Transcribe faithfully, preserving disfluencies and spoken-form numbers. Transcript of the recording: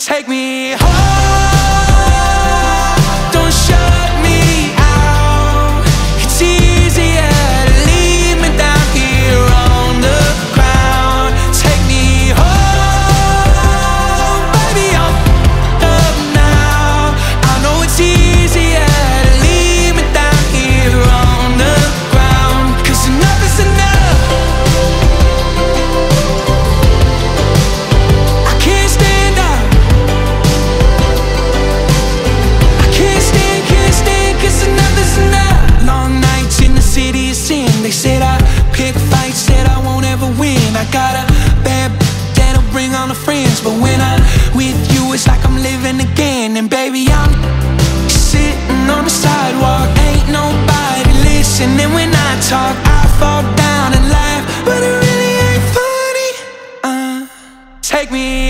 Take me home, don't shut me out. It's easier to leave me down here on the ground. Take me home, baby, I'm up now. I know it's easier to leave me down here on the ground, 'cause enough is enough. I can't stand up, they said I pick fights, said I won't ever win. I got a bad b- that'll bring all the friends, but when I'm with you it's like I'm living again. And baby, I'm sitting on the sidewalk, ain't nobody listening when I talk. I fall down and laugh, but it really ain't funny. uh, Take me